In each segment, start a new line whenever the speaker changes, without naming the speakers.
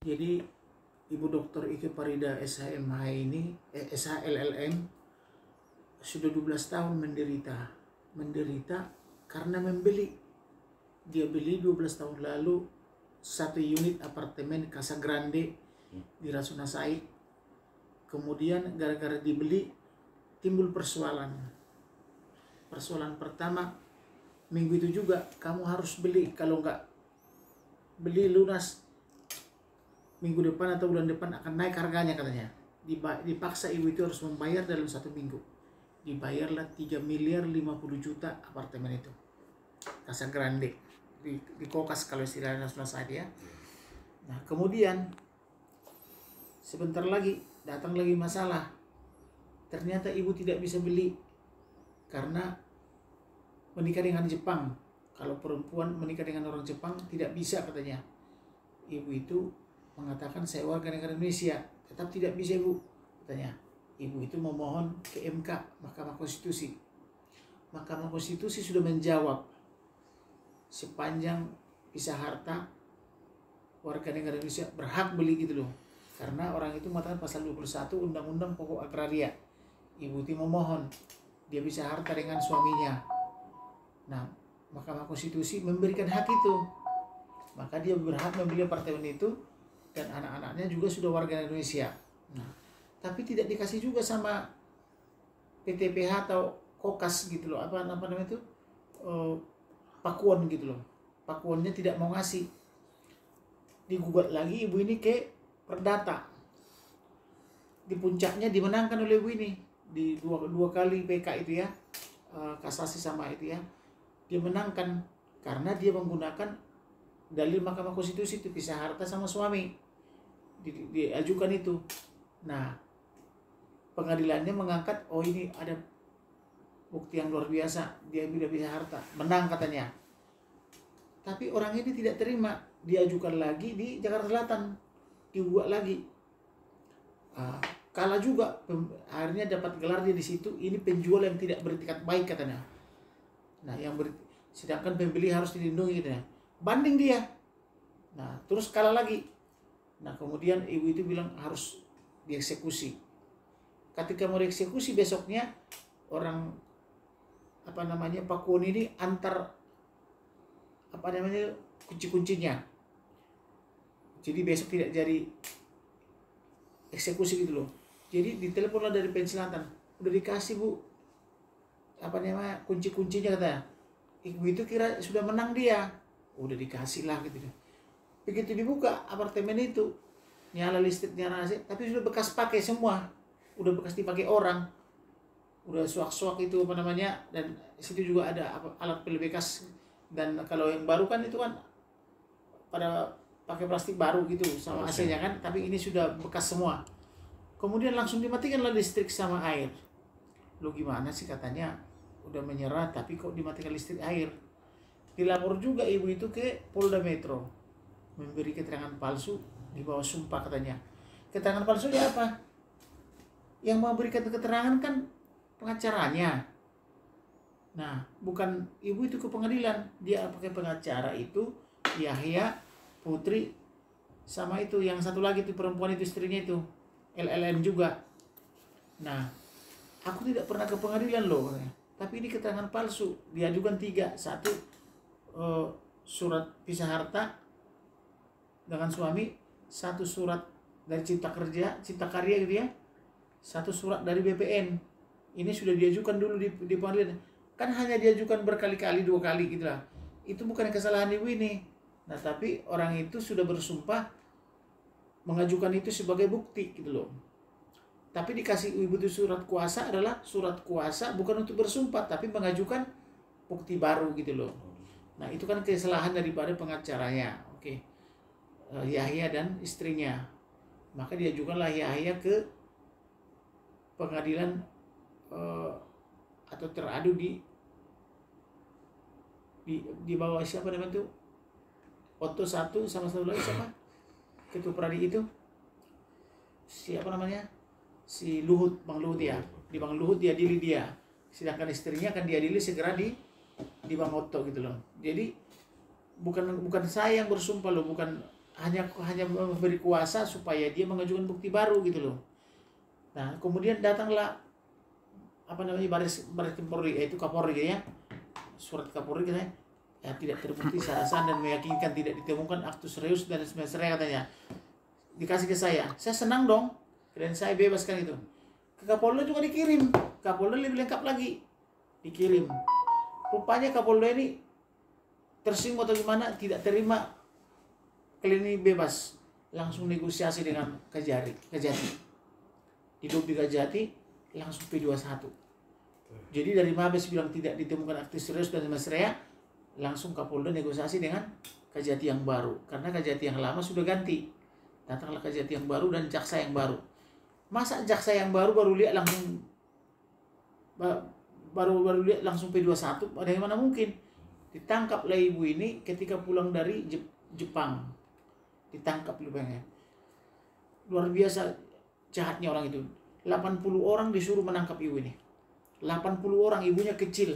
Jadi Ibu Dokter Ike Farida SHMH ini, SHLLM, sudah 12 tahun menderita karena membeli. Dia beli 12 tahun lalu 1 unit apartemen Casa Grande di Rasuna Said. Kemudian gara-gara dibeli timbul persoalan. Persoalan pertama, minggu itu juga kamu harus beli, kalau nggak beli lunas minggu depan atau bulan depan akan naik harganya katanya. Dipaksa ibu itu harus membayar dalam 1 minggu. Dibayarlah 3.050.000.000 apartemen itu, Casa Grande di Kokas kalau istilahnya Said ya. Nah kemudian sebentar lagi datang lagi masalah. Ternyata ibu tidak bisa beli karena menikah dengan Jepang. Kalau perempuan menikah dengan orang Jepang tidak bisa katanya. Ibu itu mengatakan saya warga negara Indonesia, tetap tidak bisa ibu katanya. Ibu itu memohon ke MK, Mahkamah Konstitusi. Mahkamah Konstitusi sudah menjawab sepanjang pisah harta warga negara Indonesia berhak beli gitu loh. Karena orang itu mengatakan pasal 21 Undang-Undang Pokok Agraria. Ibu itu memohon dia bisa harta dengan suaminya. Nah, Mahkamah Konstitusi memberikan hak itu. Maka dia berhak membeli apartemen itu dan anak-anaknya juga sudah warga Indonesia. Nah, tapi tidak dikasih juga sama PTPH atau Kokas gitu loh. Apa namanya itu? Pakuan gitu loh. Pakuannya tidak mau ngasih. Digugat lagi ibu ini ke Perdata. Di puncaknya dimenangkan oleh ibu ini di dua kali PK itu ya, kasasi sama itu ya. Dia menangkan karena dia menggunakan dalil Mahkamah Konstitusi itu pisah harta sama suami. Diajukan itu. Nah, pengadilannya mengangkat, oh ini ada bukti yang luar biasa, dia tidak bisa harta, menang katanya. Tapi orang ini tidak terima, diajukan lagi di Jakarta Selatan, dibuat lagi. Kalah juga, akhirnya dapat gelar dia di situ. Ini penjual yang tidak beretikat baik katanya. Nah, sedangkan pembeli harus dilindungi katanya. Banding dia. Nah, terus kalah lagi. Nah, kemudian ibu itu bilang harus dieksekusi. Ketika mau dieksekusi besoknya orang Pakuan ini antar kunci-kuncinya. Jadi besok tidak jadi eksekusi gitu loh. Jadi diteleponlah dari Penselatan, udah dikasih bu kunci-kuncinya katanya. Ibu itu kira sudah menang dia, udah dikasih lah gitu. Begitu dibuka apartemen itu, nyala listrik, tapi sudah bekas pakai semua, udah bekas dipakai orang, udah suak-suak itu dan situ juga ada alat pelebih bekas. Dan kalau yang baru kan itu kan pada pakai plastik baru gitu sama AC-nya kan, tapi ini sudah bekas semua. Kemudian langsung dimatikanlah listrik sama air. Lo gimana sih katanya, udah menyerah tapi kok dimatikan listrik air. Dilapor juga ibu itu ke Polda Metro, memberi keterangan palsu di bawah sumpah katanya. Keterangan palsunya apa? Yang mau berikan keterangan kan pengacaranya. Nah, bukan ibu itu ke pengadilan, dia pakai pengacara itu Yahya Putri sama itu yang satu lagi itu perempuan itu istrinya itu LLM juga. Nah, aku tidak pernah ke pengadilan loh, tapi ini keterangan palsu. Diajukan 3, 1 surat pisah harta dengan suami, 1 surat dari Cipta Karya gitu ya, 1 surat dari BPN. Ini sudah diajukan dulu di pengadilan. Kan hanya diajukan berkali-kali, 2 kali gitu lah. Itu bukan kesalahan ibu ini. Nah, tapi orang itu sudah bersumpah mengajukan itu sebagai bukti gitu loh. Tapi dikasih ibu itu surat kuasa adalah surat kuasa bukan untuk bersumpah, tapi mengajukan bukti baru gitu loh. Nah, itu kan kesalahan daripada pengacaranya. Oke. Yahya dan istrinya. Maka diajukanlah Yahya ke pengadilan atau teradu di bawah siapa namanya itu? Otto 1 sama satu lagi siapa? Ketua Pradi itu siapa namanya? Si Luhut, Bang Luhut ya. Di Bang Luhut diadili dia. Sedangkan istrinya akan diadili segera di Bang Otto gitu loh. Jadi bukan saya yang bersumpah loh, bukan hanya memberi kuasa supaya dia mengajukan bukti baru gitu loh. Nah, kemudian datanglah baris Krim Polri, yaitu Kapolri ya. Surat Kapolri katanya tidak terbukti secara sah dan meyakinkan, tidak ditemukan aktus reus dan sebagainya katanya. Dikasih ke saya senang dong, dan saya bebaskan itu. Ke Kapolda juga dikirim, Kapolda lebih lengkap lagi, dikirim. Rupanya Kapolda ini tersinggung atau gimana, tidak terima Kalian ini bebas, langsung negosiasi dengan Kajati. Di Dopi Kajati langsung P21. Jadi dari Mabes bilang tidak ditemukan aktif serius dan mesrea, langsung Kapolda negosiasi dengan Kajati yang baru. Karena Kajati yang lama sudah ganti. Datanglah Kajati yang baru dan jaksa yang baru. Masa jaksa yang baru lihat langsung baru lihat langsung P21? Bagaimana mungkin? Ditangkaplah ibu ini ketika pulang dari Jepang. Ditangkap lupanya. Luar biasa jahatnya orang itu. 80 orang disuruh menangkap ibu ini. 80 orang, ibunya kecil.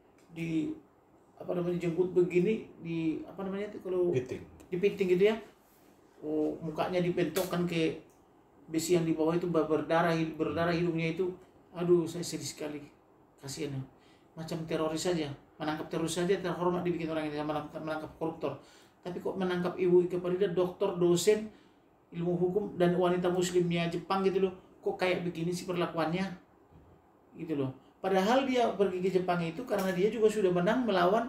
Dijemput begini kalau dipiting gitu ya. Oh, mukanya dipentokkan ke besi yang di bawah itu berdarah hidungnya itu. Aduh, saya sedih sekali. Kasihan. Macam teroris saja. Menangkap teroris saja terhormat dibikin orang ini, menangkap koruptor. Tapi kok menangkap Ibu Ike Farida, dokter, dosen, ilmu hukum, dan wanita muslimnya Jepang gitu loh. Kok kayak begini sih perlakuannya? Gitu loh. Padahal dia pergi ke Jepang itu karena dia juga sudah menang melawan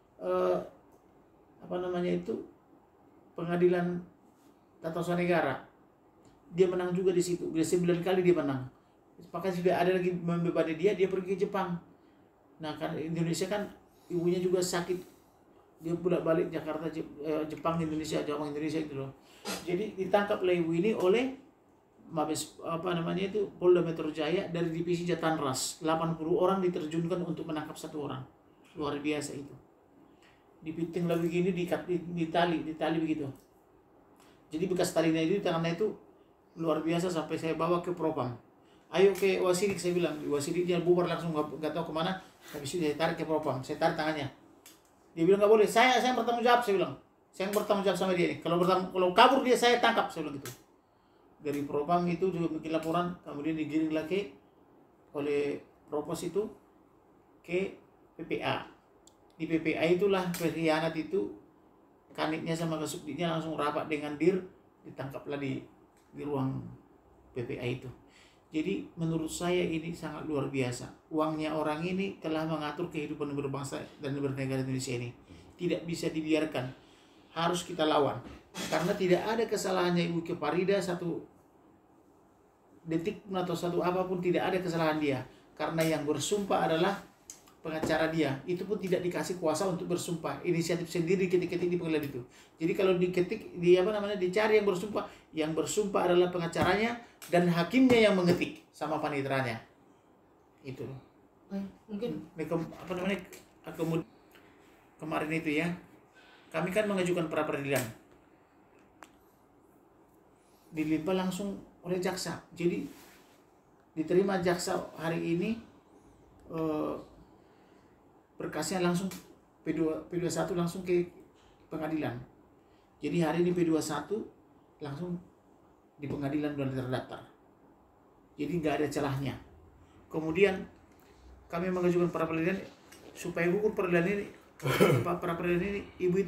pengadilan tata usaha negara. Dia menang juga di situ. 9 kali dia menang. Maka sudah ada lagi membebani dia pergi ke Jepang. Nah, karena Indonesia kan ibunya juga sakit. Dia bolak-balik Jakarta, Jepang, Indonesia, Jepang, Indonesia gitu loh. Jadi ditangkaplah ibu ini oleh Mabes Polda Metro Jaya dari divisi Jatanras. 80 orang diterjunkan untuk menangkap satu orang. Luar biasa itu. Dipiting lah begini, ditali begitu. Jadi bekas talinya itu di tangannya itu luar biasa sampai saya bawa ke Propam. Ayo ke Wasidik, saya bilang. Wasidiknya bubar langsung, nggak tahu kemana. Habis itu saya tarik ke Propam, saya tarik tangannya. Dia bilang nggak boleh, saya bertanggung jawab, saya bilang. Saya bertanggung jawab sama dia nih. Kalau kabur dia, saya tangkap, saya bilang gitu. Dari Propam itu juga bikin laporan, kemudian digiring lagi oleh Propos itu ke PPA. Di PPA itulah pengkhianat itu, kanitnya sama Kasubditnya langsung rapat dengan DIR, ditangkaplah di ruang PPA itu. Jadi menurut saya ini sangat luar biasa. Uangnya orang ini telah mengatur kehidupan berbangsa dan bernegara Indonesia ini. Tidak bisa dibiarkan. Harus kita lawan. Karena tidak ada kesalahannya Ibu Ike Farida satu detik atau satu apapun, tidak ada kesalahan dia. Karena yang bersumpah adalah pengacara dia. Itu pun tidak dikasih kuasa untuk bersumpah. Inisiatif sendiri ketik-ketik di pengadilan itu. Jadi kalau dicari yang bersumpah adalah pengacaranya dan hakimnya yang mengetik sama panitranya. Itu. Mungkin kemarin itu ya. Kami kan mengajukan pra peradilan. Dilimpah langsung oleh jaksa. Jadi diterima jaksa hari ini berkasnya langsung P21 langsung ke pengadilan. Jadi hari ini P21 langsung di pengadilan sudah terdaftar. Jadi nggak ada celahnya. Kemudian kami mengajukan pra peradilan supaya hukum peradilan ini, ibu itu